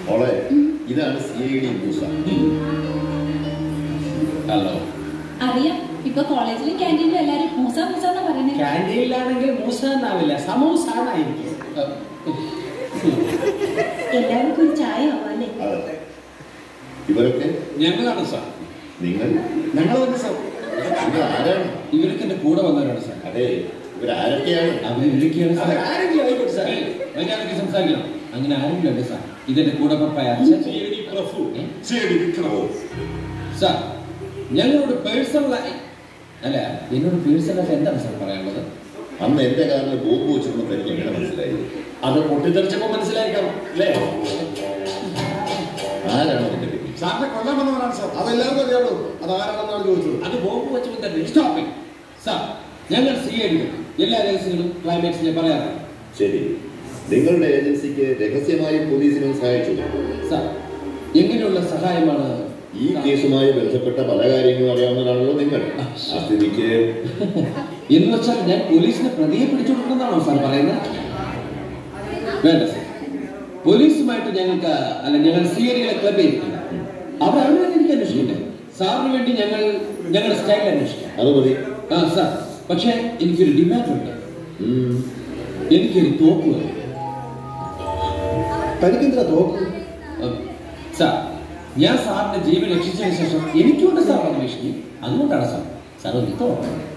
മോളെ ഇതാണ് CID Musa. Hello. അറിയാം, ഇപ്പൊ കോളേജിലും ക്യാൻറ്റീനിലും എല്ലാരും മൂസ മൂസ എന്നാ പറയുന്നത്. ക്യാൻറ്റീനിലാണെങ്കിൽ മൂസ എന്നാവില്ല, സമൂസ എന്നായിരിക്കും. എല്ലാവർക്കും ഒരു ചായ ആവാം അല്ലേ? ഇവരൊക്കെ ഞങ്ങളാണ് സാർ. നിങ്ങൾ? ഞങ്ങൾ തന്നെ സാർ. നിങ്ങൾ ആരാണ്? ഇവരൊക്കെ എന്റെ കൂടെ വന്നവരാണ് സാർ. അതെ, ഇവരാരൊക്കെയാണ്? അവരൊക്കെയാണ് സാർ. ആരെങ്കിലും ആയിക്കോട്ടെ സാർ. മര്യാദയ്ക്ക് സംസാരിക്കണം. അങ്ങനെ ആരെങ്കിലും അല്ലേ സാർ? ഇതെന്റെ കൂടെ പപ്പായ അച്ഛൻ സാർ. ഞങ്ങളോട് പേഴ്സണലായി അല്ല, എന്നോട് പേഴ്സണലായിട്ട് എന്താണ് സാർ പറയാനുള്ളത്? അന്ന് എന്റെ കാറിൽ ബോംബ് വെച്ചിട്ടുള്ള എനിക്ക് എങ്ങനെ മനസ്സിലായി? അത് പൊട്ടിത്തെറിച്ചപ്പോ മനസ്സിലാക്കാം അല്ലേ? ആരാണ് അതിന്റെ പേര്? സാറിനെ കൊല്ലാൻ വന്നവരാണ് സാർ. അതെല്ലാവർക്കും അറിയാമോ? അത് ആരാണെന്നാണ് ചോദിച്ചത്. അത് ബോംബ് വെച്ചപ്പോൾ തന്നെ സ്റ്റോപ്പിംഗ് സാർ. ഞങ്ങൾ CID എല്ലാ രഹസ്യങ്ങളും ക്ലൈമാക്സിനെ പറയാറാണ്. ശരി, നിങ്ങളുടെ ഏജൻസിക്ക് രഹസ്യമായും പോലീസിനും സഹായിച്ചു സാർ. എങ്ങനെയുള്ള സഹായമാണ്? ഈ കേസുമായി ബന്ധപ്പെട്ട പല കാര്യങ്ങളും അറിയാവുന്നതാണല്ലോ നിങ്ങൾ. ആ സ്ഥിതിക്ക് എന്ന് വെച്ചാൽ ഞാൻ പോലീസിനെ പ്രതിയെ പിടിച്ചു കൊടുക്കുന്നതാണോ സാർ പറയുന്നത്? വേണ്ട സാർ. പോലീസുമായിട്ട് ഞങ്ങൾക്ക് ഞങ്ങൾ CID ക്ലബ് ചെയ്തിട്ടില്ല. അവരവരെ എനിക്ക് അന്വേഷിക്കട്ടെ. സാറിന് വേണ്ടി ഞങ്ങളുടെ സ്റ്റൈൽ അന്വേഷിക്കാം. അത് മതി. ആ സാർ, പക്ഷേ എനിക്കൊരു ഡിമാൻഡ് ഉണ്ട്. എനിക്കൊരു തോക്ക് വേണം. തനിക്കെന്താ തോക്ക്? സാർ, ഞാൻ സാറിന്റെ ജീവൻ രക്ഷിച്ചതിന് ശേഷം എനിക്കുണ്ട് സാർ അന്വേഷിക്കും. അതുകൊണ്ടാണ് സാർ. സാർ ഒന്ന് തോക്കണം.